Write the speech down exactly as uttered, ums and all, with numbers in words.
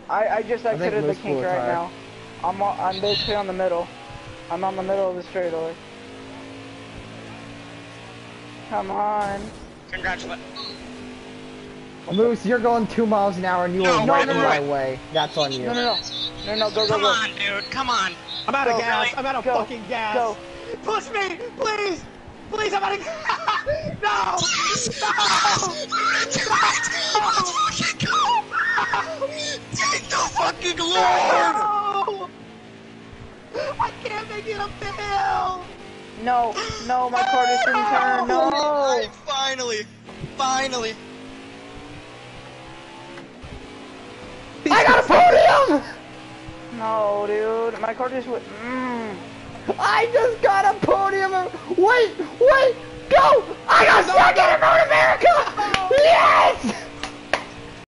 I, I just I think exited the Moose kink blew a right tire. now. I'm on, I'm basically on the middle. I'm on the middle of the straightaway. Come on. Congratulations. Moose, you're going two miles an hour and you No, were no, right no, in no, my no. way. That's on you. No, no, no. No, no, go, go, Come go. on, dude. Come on. I'm out Go, of gas. really? I'm out of Go, fucking gas. go. Push me, please. Please, I'm out of gas. No. Fucking go! Take the fucking Lord! No. I can't make it up the hill. No, no, my car just didn't turn. No. Alright, finally. Finally. I got a podium! No, dude. My car just went. Mm. I just got a podium! Wait, wait, go! I got second in North America!